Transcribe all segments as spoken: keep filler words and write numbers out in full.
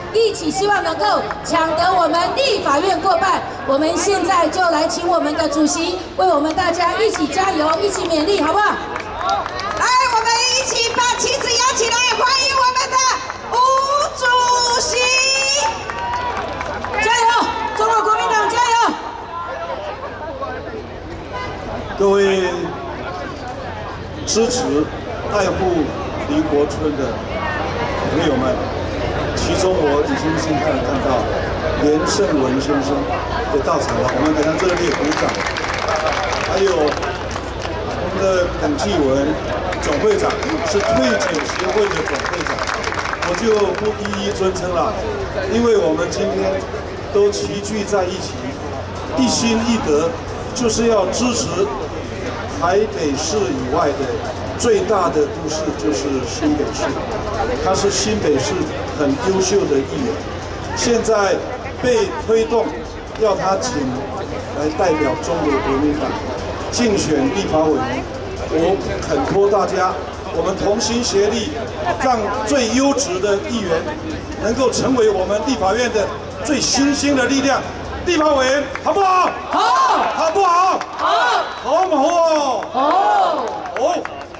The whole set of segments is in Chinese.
一起希望能够抢得我们立法院过半。我们现在就来请我们的主席为我们大家一起加油，一起勉励，好不好？ 来，我们一起把旗子摇起来，欢迎我们的吴主席！ 加油，中国国民党加油！ 各位支持爱护林国春的朋友们，其中我已经现在看到连胜文先生也到场了，我们给他热烈鼓掌。还有我们的耿继文总会长是退检协会的总会长，我就不一一尊称了，因为我们今天都齐聚在一起，一心一德，就是要支持台北市以外的最大的都市就是新北市，他是新北市很优秀的议员，现在被推动要他请来代表中国国民党竞选立法委员，我恳托大家，我们同心协力，让最优质的议员能够成为我们立法院的最新兴的力量。立法委员好不好？ 好， 好不好？ 好， 好不好？ 好， 好。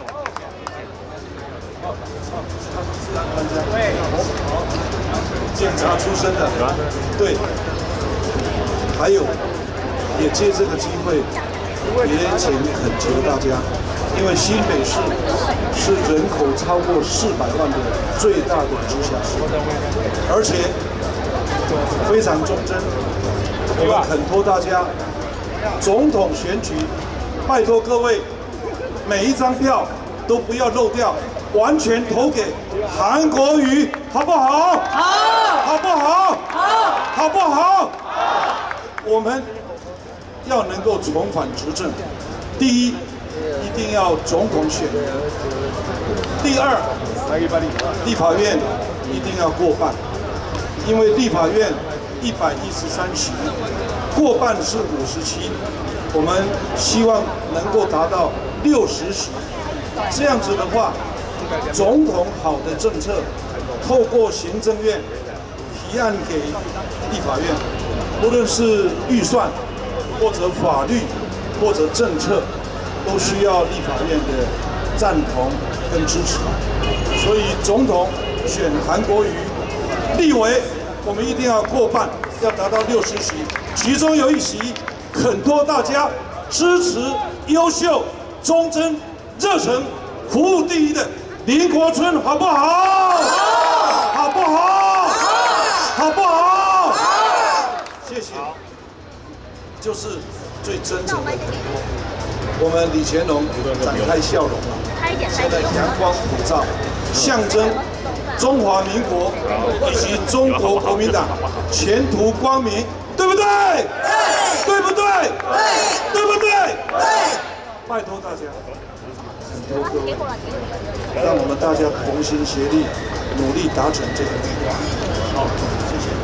检察出身的，对。还有，也借这个机会，也请恳求大家，因为新北市是人口超过四百万的最大的直辖市，而且非常忠贞。我们恳托大家，总统选举，拜托各位，每一张票都不要漏掉，完全投给韩国瑜，好不好？ 好， 好不好？ 好， 好不好？我们要能够重返执政，第一，一定要总统选赢；第二，立法院一定要过半，因为立法院一百一十三席，过半是五十七，我们希望能够达到六十席，这样子的话，总统好的政策透过行政院提案给立法院，无论是预算或者法律或者政策，都需要立法院的赞同跟支持。所以总统选韩国瑜，立委我们一定要过半，要达到六十席，其中有一席恳托大家支持优秀、忠贞、热诚、服务第一的林国春，好不好？好，好不好？好，好不好？好，谢谢。就是最真诚的恳托。我们李乾隆展开笑容了，现在阳光普照，象征中华民国以及中国国民党前途光明，对不对？对，对不对？对，对不对？对，拜托大家，恳求各位，让我们大家同心协力，努力达成这个目标。好，谢谢。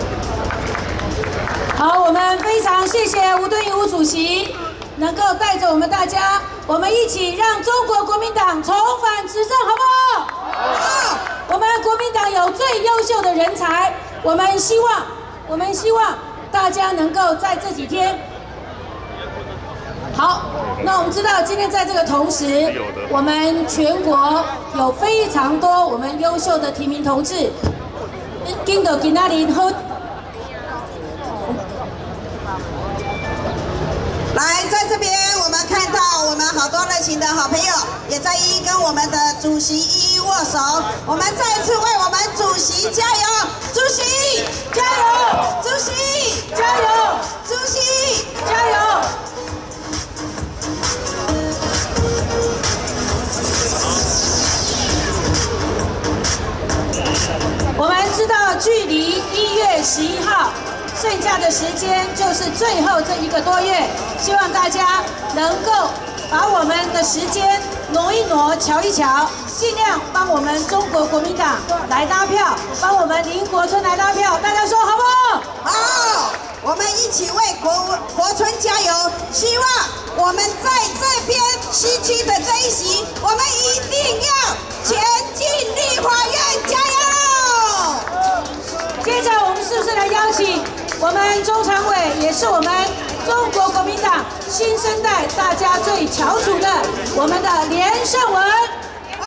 好，我们非常谢谢吴敦义吴主席，能够带着我们大家，我们一起让中国国民党重返执政，好不好？好。我们国民党有最优秀的人才，我们希望，我们希望大家能够在这几天。好，那我们知道今天在这个同时，我们全国有非常多我们优秀的提名同志，今到今仔日好。 来，在这边我们看到我们好多热情的好朋友，也在一一跟我们的主席一一握手。我们再次为我们主席加油！主席加油！主席加油！主席加油！ 我们知道，距离一月十一号。剩下的时间就是最后这一个多月，希望大家能够把我们的时间挪一挪、瞧一瞧，尽量帮我们中国国民党来拉票，帮我们林国春来拉票。大家说好不好？ 好，我们一起为国国春加油！希望我们在这边西区的这一席，我们一定要前进立法院，加油！ 加接着我们是不是来邀请我们中常委，也是我们中国国民党新生代大家最翘楚的我们的连胜文。